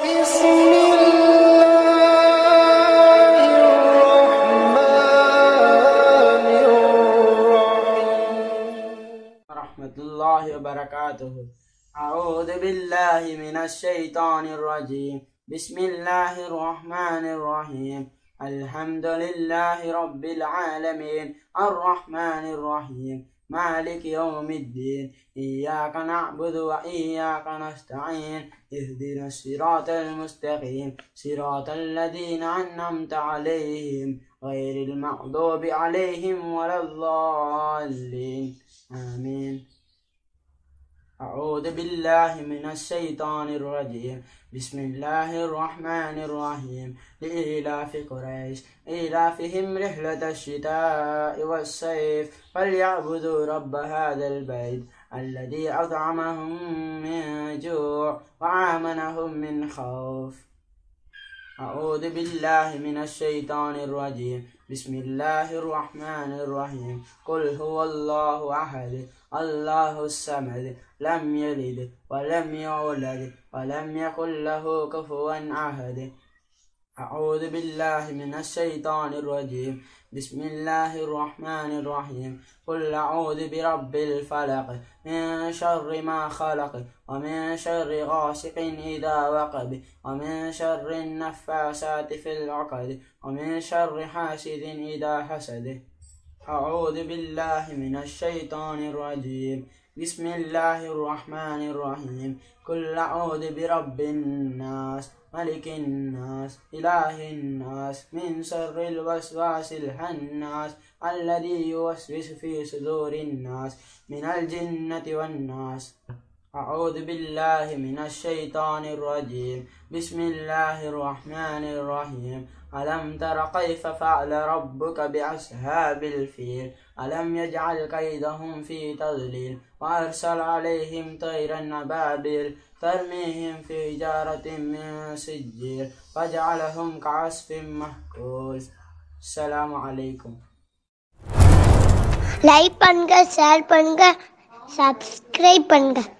بسم الله الرحمن الرحيم ورحمة الله وبركاته. أعوذ بالله من الشيطان الرجيم. بسم الله الرحمن الرحيم. الحمد لله رب العالمين الرحمن الرحيم مالك يوم الدين. إياك نعبد وإياك نستعين. اهدنا الصراط المستقيم صراط الذين أنعمت عليهم غير المغضوب عليهم ولا الضالين آمين. أعوذ بالله من الشيطان الرجيم. بسم الله الرحمن الرحيم. لإيلاف قريش إيلافهم رحلة الشتاء والصيف فليعبدوا رب هذا البيت الذي أطعمهم من جوع وآمنهم من خوف. أعوذ بالله من الشيطان الرجيم. بسم الله الرحمن الرحيم. قل هو الله أحد الله الصمد لم يلد ولم يولد ولم يكن له كفوا أحد. أعوذ بالله من الشيطان الرجيم. بسم الله الرحمن الرحيم. قل أعوذ برب الفلق من شر ما خلق ومن شر غاسق إذا وقب ومن شر النفاسات في العقد ومن شر حاسد إذا حسد. أعوذ بالله من الشيطان الرجيم. بسم الله الرحمن الرحيم. قل أعوذ برب الناس ملك الناس إله الناس من شر الوسواس الخناس الذي يوسوس في صدور الناس من الجنة والناس. أعوذ بالله من الشيطان الرجيم. بسم الله الرحمن الرحيم. ألم تر كيف فعل ربك بأصحاب الفيل ألم يجعل كيدهم في تضليل وأرسل عليهم طيرا أبابيل ترميهم في حجارة من سجيل فجعلهم كعصف مأكول. السلام عليكم. லைக் பண்ணுங்க, ஷேர் பண்ணுங்க, சப்ஸ்கிரைப் பண்ணுங்க.